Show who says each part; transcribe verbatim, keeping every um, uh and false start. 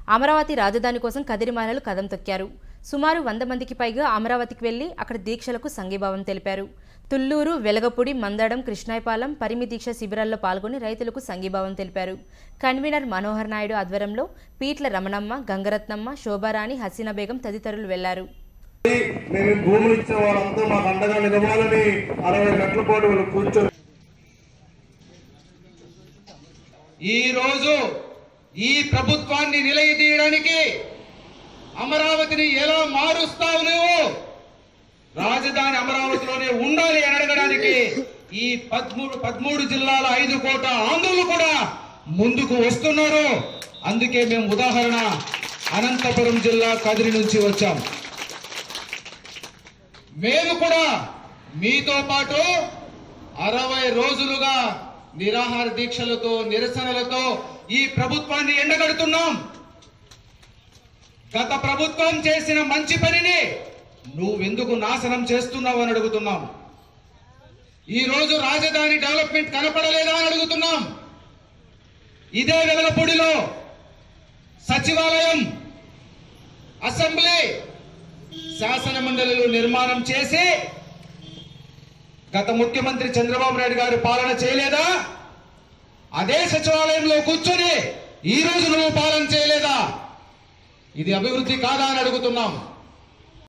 Speaker 1: అమరావతి రాజధాని కోసం కదిరి మహిళలు కదం తొక్కారు. సుమారు వంద మందికి పైగా అమరావతికి వెళ్లి అక్కడ దీక్షలకు సంఘీభావం తెలిపారు. తుళ్లూరు, వెలగపూడి, మందడం, కృష్ణాయపాలెం పరిమి దీక్ష శిబిరాల్లో పాల్గొని రైతులకు సంఘీభావం తెలిపారు. కన్వీనర్ మనోహర్ నాయుడు ఆధ్వర్యంలో పీట్ల రమణమ్మ, గంగరత్నమ్మ, శోభారాణి, హసీనా బేగం తదితరులు వెళ్లారు.
Speaker 2: మేము భూములు ఇచ్చే వాళ్ళంతా మాకు అండగా నిలవాలని అరవై గంటల పాటు వాళ్ళు కూర్చొని
Speaker 3: ఈ రోజు ఈ ప్రభుత్వాన్ని నిలయదీయడానికి అమరావతిని ఎలా మారుస్తావు నువ్వు, రాజధాని అమరావతిలోనే ఉండాలి అని అడగడానికి ఈ పదమూడు పదమూడు జిల్లాల ఐదు కోట్ల ఆంధ్రులు కూడా ముందుకు వస్తున్నారు. అందుకే మేము ఉదాహరణ అనంతపురం జిల్లా కదిరి నుంచి వచ్చాం. మేము కూడా మీతో పాటు అరవై రోజులుగా నిరాహార దీక్షలతో నిరసనలతో ఈ ప్రభుత్వాన్ని ఎండగడుతున్నాం. గత ప్రభుత్వం చేసిన మంచి పనిని నువ్వెందుకు నాశనం చేస్తున్నావు అని అడుగుతున్నాం. ఈ రోజు రాజధాని డెవలప్మెంట్ కనపడలేదా అని అడుగుతున్నాం. ఇదే వెలగపూడిలో సచివాలయం, అసెంబ్లీ, శాసన మండలిలో నిర్మాణం చేసి గత ముఖ్యమంత్రి చంద్రబాబు నాయుడు గారు పాలన చేయలేదా? అదే సచివాలయంలో కూర్చొని ఈ రోజు నువ్వు పాలన చేయలేదా? ఇది అభివృద్ధి కాదా అని అడుగుతున్నాం.